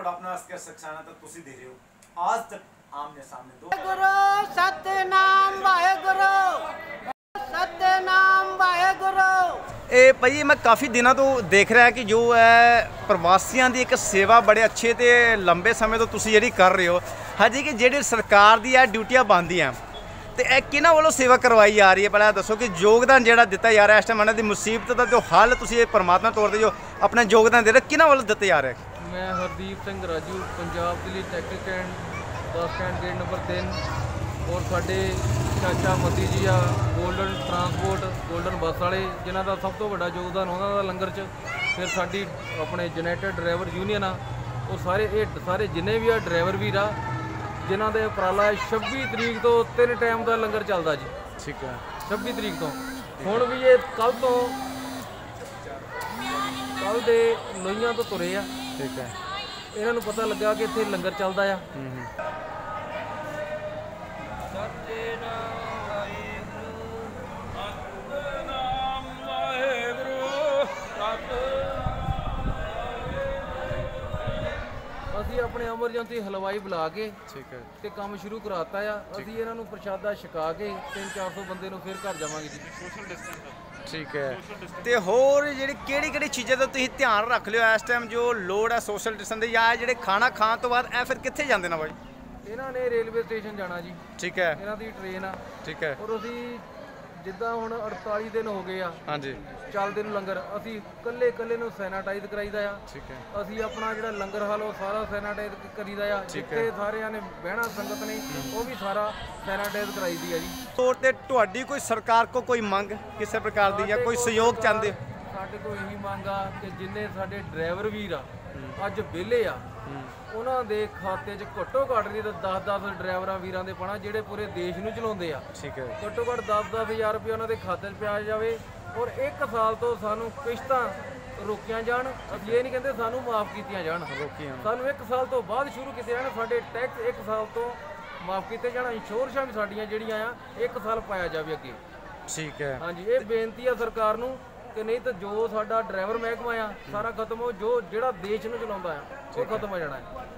अपना असकर सक्सेना तक तुसी दे रहे हो आज तक आमने सामने दो गुरु सतनाम वाहेगुरु सतनाम वाहेगुरु। ਇਹ ਭਾਈ ਮੈਂ ਕਾਫੀ ਦਿਨਾਂ ਤੋਂ ਦੇਖ ਰਿਹਾ ਕਿ ਜੋ ਹੈ ਪ੍ਰਵਾਸੀਆਂ ਦੀ ਇੱਕ ਸੇਵਾ ਬੜੇ ਅੱਛੇ ਤੇ ਲੰਬੇ ਸਮੇਂ ਤੋਂ ਤੁਸੀਂ ਜਿਹੜੀ ਕਰ ਰਹੇ ਹੋ ਹਜੇ ਕਿ ਜਿਹੜੀ ਸਰਕਾਰ ਦੀ ਇਹ ਡਿਊਟੀਆਂ ਬਣਦੀਆਂ ਤੇ ਇਹ ਕਿਹਨਾਂ ਵੱਲੋਂ ਸੇਵਾ ਕਰਵਾਈ ਜਾ ਰਹੀ ਹੈ ਪਹਿਲਾਂ ਦੱਸੋ ਕਿ ਯੋਗਦਾਨ ਜਿਹੜਾ ਦਿੱਤਾ ਜਾ ਰਿਹਾ ਇਸ ਟਾਈਮ ਇਹਨਾਂ ਦੀ ਮੁਸੀਬਤ ਦਾ ਜੋ ਹੱਲ ਤੁਸੀਂ ਇਹ ਪਰਮਾਤਮਾ ਤੌਰ ਤੇ ਜੋ ਆਪਣਾ ਯੋਗਦਾਨ ਦੇ ਰਹੇ ਕਿਹਨਾਂ ਵੱਲੋਂ ਦਿੱਤੇ ਜਾ ਰਿਹਾ। ਮੈਂ Hardeep Singh Raju Punjab Delhi taxi stand bus stand gate number 3 ਔਰ ਸਾਡੇ ਚਾਚਾ ਮਤੀ ਜੀ ਆ ਗੋਲਡਨ ਟਰਾਂਸਪੋਰਟ ਗੋਲਡਨ ਬੱਸ ਵਾਲੇ ਜਿਨ੍ਹਾਂ ਦਾ ਸਭ ਤੋਂ ਵੱਡਾ ਯੋਗਦਾਨ ਉਹਨਾਂ ਦਾ ਲੰਗਰ 'ਚ ਫਿਰ ਸਾਡੀ ਆਪਣੇ ਯੂਨਾਈਟਿਡ ਡਰਾਈਵਰ ਯੂਨੀਅਨ ਆ ਉਹ ਸਾਰੇ ਜਿੰਨੇ ਵੀ ਆ ਡਰਾਈਵਰ ਵੀਰ ਆ ਜਿਨ੍ਹਾਂ ਦੇ ਉਪਰਾਲਾ 26 ਤਰੀਕ ਤੋਂ 3 ਟਾਈਮ ਦਾ ਲੰਗਰ ਚੱਲਦਾ ਜੀ। ਠੀਕ ਹੈ 26 ਤਰੀਕ ਤੋਂ ਹੁਣ ਵੀ ਇਹ ਕੱਲ ਦੇ ਲੋਈਆਂ ਤੋਂ ਤੁਰੇ ਆ। ਠੀਕ ਹੈ ਇਹਨਾਂ ਨੂੰ ਪਤਾ ਲੱਗਾ ਕਿ ਇੱਥੇ ਲੰਗਰ ਚੱਲਦਾ ਆ। ਅਸੀਂ ਆਪਣੇ ਐਮਰਜੈਂਸੀ ਹਲਵਾਈ ਬੁਲਾ ਕੇ ਠੀਕ ਹੈ ਤੇ ਕੰਮ ਸ਼ੁਰੂ ਕਰਾਤਾ ਆ। ਅਸੀਂ ਇਹਨਾਂ ਨੂੰ ਪ੍ਰਸ਼ਾਦਾ ਛਕਾ ਕੇ 300-400 ਬੰਦੇ ਨੂੰ ਫਿਰ ਘਰ ਜਾਵਾਂਗੇ ਜੀ। ਸੋਸ਼ਲ ਡਿਸਟੈਂਸ ਠੀਕ ਹੈ ਤੇ ਹੋਰ ਜਿਹੜੀ ਕਿਹੜੀ ਚੀਜ਼ਾਂ ਦਾ ਤੁਸੀਂ ਧਿਆਨ ਰੱਖ ਲਿਓ ਇਸ ਟਾਈਮ ਜੋ ਲੋੜ ਹੈ ਸੋਸ਼ਲ ਡਿਸਟੈਂਸ ਦੀ ਜਾਂ ਜਿਹੜੇ ਖਾਣਾ ਖਾਣ ਤੋਂ ਬਾਅਦ ਇਹ ਫਿਰ ਕਿੱਥੇ ਜਾਂਦੇ ਨੇ ਬਾਈ? ਇਹਨਾਂ ਨੇ ਰੇਲਵੇ ਸਟੇਸ਼ਨ ਜਾਣਾ ਜੀ। ਠੀਕ ਹੈ ਇਹਨਾਂ ਦੀ ਟ੍ਰੇਨ ਆ। ਠੀਕ ਹੈ ਔਰ ਅਸੀਂ ਜਿੱਦਾਂ ਹੁਣ 48 ਦਿਨ ਹੋ ਗਏ ਆ ਹਾਂਜੀ ਚੱਲਦੇ ਨੂੰ ਲੰਗਰ ਅਸੀਂ ਕੱਲੇ ਨੂੰ ਸੈਨਾਟਾਈਜ਼ ਕਰਾਈਦਾ ਆ। ਠੀਕ ਹੈ ਅਸੀਂ ਆਪਣਾ ਜਿਹੜਾ ਲੰਗਰ ਹਾਲ ਉਹ ਸਾਰਾ ਸੈਨਾਟਾਈਜ਼ ਕਰੀਦਾ ਆ। ਜਿੱਥੇ ਸਾਰਿਆਂ ਨੇ ਬਹਿਣਾ ਸੰਗਤ ਨੇ ਉਹ ਵੀ ਸਾਰਾ ਸੈਨਾਟਾਈਜ਼ ਕਰਾਈਦੀ ਆ ਜੀ। ਤੌਰ ਤੇ ਤੁਹਾਡੀ ਕੋਈ ਸਰਕਾਰ ਕੋ ਕੋਈ ਮੰਗ ਕਿਸੇ ਪ੍ਰਕਾਰ ਦੀ ਜਾਂ ਕੋਈ ਸਹਿਯੋਗ ਚਾਹੁੰਦੇ ਹੋ? ਸਾਡੇ ਕੋਲ ਇਹੀ ਮੰਗ ਆ ਕਿ ਜਿੰਨੇ ਸਾਡੇ ਡਰਾਈਵਰ ਵੀਰ ਆ ਅੱਜ ਵਿਹਲੇ ਆ ਉਹਨਾਂ ਦੇ ਖਾਤੇ 'ਚ ਘੱਟੋ ਘੱਟ ਨਹੀਂ ਤਾਂ 10-10 ਡਰਾਈਵਰਾਂ ਵੀਰਾਂ ਦੇ ਪਾਣਾ ਜਿਹੜੇ ਪੂਰੇ ਦੇਸ਼ ਨੂੰ ਚਲਾਉਂਦੇ ਆ। ਠੀਕ ਹੈ ਘੱਟੋ ਘੱਟ 10-10,000 ਰੁਪਏ ਉਹਨਾਂ ਦੇ ਖਾਤੇ 'ਚ ਪਿਆ ਜਾਵੇ ਔਰ 1 ਸਾਲ ਤੋਂ ਸਾਨੂੰ ਕਿਸ਼ਤਾਂ ਰੋਕੀਆਂ ਜਾਣ। ਅਸੀਂ ਇਹ ਨਹੀਂ ਕਹਿੰਦੇ ਸਾਨੂੰ ਮਾਫ ਕੀਤੀਆਂ ਜਾਣ, ਸਾਨੂੰ 1 ਸਾਲ ਤੋਂ ਬਾਅਦ ਸ਼ੁਰੂ ਕੀਤੇ ਜਾਣ। ਸਾਡੇ ਟੈਕਸ 1 ਸਾਲ ਤੋਂ ਮਾਫ ਕੀਤੇ ਜਾਣ। ਇੰਸ਼ੋਰੈਂਸਾਂ ਵੀ ਸਾਡੀਆਂ ਜਿਹੜੀਆਂ ਆ 1 ਸਾਲ ਪਾਇਆ ਜਾਵੇ ਅੱਗੇ। ਠੀਕ ਹੈ ਹਾਂਜੀ ਇਹ ਬੇਨਤੀ ਆ ਸਰਕਾਰ ਨੂੰ ਕਿ ਨਹੀਂ ਤਾਂ ਜੋ ਸਾਡਾ ਡਰਾਈਵਰ ਮਹਿਕਮਾ ਆ ਸਾਰਾ ਖਤਮ ਹੋ, ਜਿਹੜਾ ਦੇਸ਼ ਨੂੰ ਚਲਾਉਂਦਾ ਆ ਉਹ ਖਤਮ ਹੋ ਜਾਣਾ ਹੈ।